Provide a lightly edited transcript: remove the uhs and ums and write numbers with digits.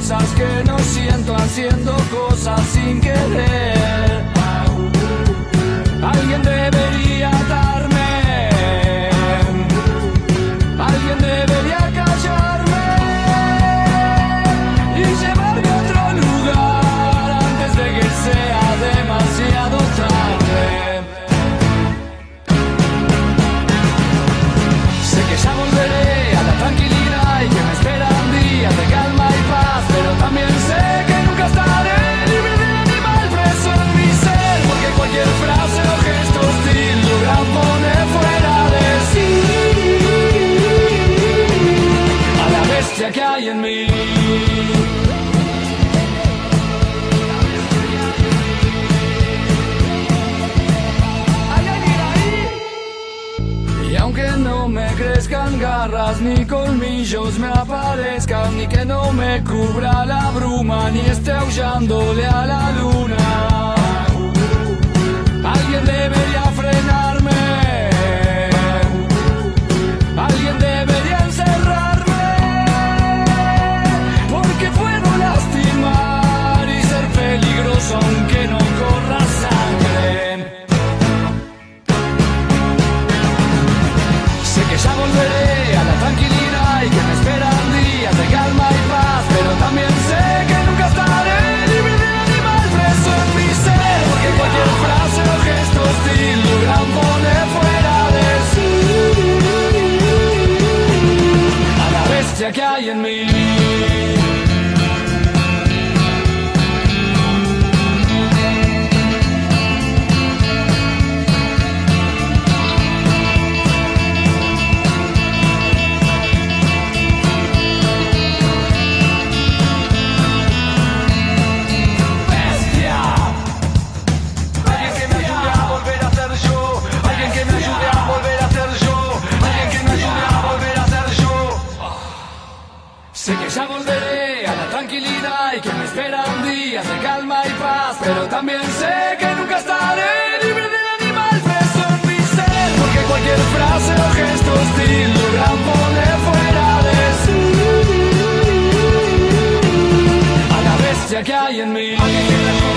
cosas que no siento, haciendo cosas sin querer. Alguien debería darme, alguien debería callarme y llevarme a otro lugar antes de que sea demasiado tarde. Sé que ya volveré a la tranquilidad y que me esperan días de calma y paz, pero también sé que nunca estaré libre del animal preso en mi ser, porque cualquier frase o gesto hostil logran poner fuera de sí a la bestia que hay en mí. Y aunque no me crezcan garras ni colmillos me aparezcan, ni que no me cubra la bruma, ni esté aullándole a la luna, alguien debería frenarme, alguien debería encerrarme, porque puedo lastimar y ser peligroso aunque no corra sangre. Sé que ya volveré a la tranquilidad y que me esperan días de calma y paz, pero también sé que nunca estaré libre del animal preso en mi ser, porque cualquier frase o gesto hostil logran poner fuera de sí a la bestia que hay en mí. Sé que ya volveré a la tranquilidad y que me esperan días de calma y paz, pero también sé que nunca estaré libre del animal preso en mi ser, porque cualquier frase o gesto hostil logran poner fuera de sí a la bestia que hay en mí.